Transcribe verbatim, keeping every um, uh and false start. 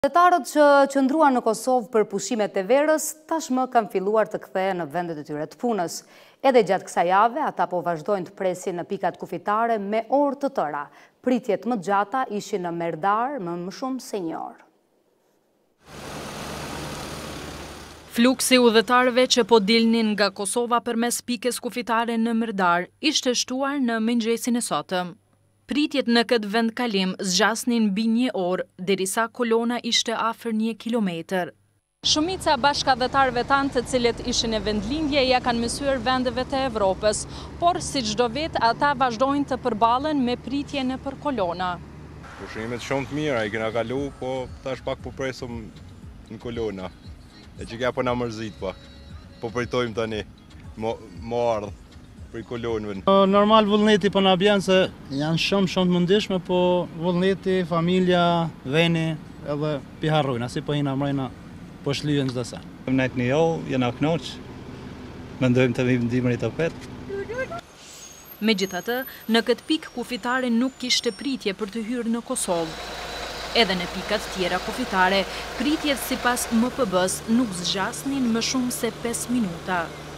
Qytetarët që qëndruan në Kosovë për pushimet e verës, tashmë kanë filluar të kthehen në vendet e tyre të punës. Edhe gjatë kësaj jave, ata po vazhdojnë të presin në pikat kufitare me orë të tëra. Pritjet më gjata ishin në Merdar, më më shumë se një orë. Fluksi udhëtarëve që po dilnin nga Kosova përmes pikës kufitare në Merdar ishte shtuar në mëngjesin e sotëm. Pritjet në këtë vend kalim zgjasnin mbi një orë, derisa kolona ishte afër një kilometër. Shumica bashkëdhëtarëve tanë të cilët ishin në vendlindje ja kanë mësuar vendeve të Evropës, por si çdo vit ata vazhdojnë të përballen me pritje nëpër kolona. Pushimet shumë të mira, i kena kalu, po tash pak po presum në kolona. E që kja po na mërzit pak, po pritojmë tani, mo ardhë për i kolonëve. Normal vullneti po na bjen se janë shumë shumë të mundishme, po vullneti, familja, veni, edhe piharrojnë, asi po hina mrejna po shlyhen çdo sa. Nejtë një jo, jena knoq, mendojmë të vim ndimëri të petë. Megjithatë, në këtë pikë kufitare nuk kishte pritje për të hyrë në Kosovë. Edhe në pikat tjera kufitare, pritjet sipas M P B-s nuk zgjasnin më shumë se pesë minuta.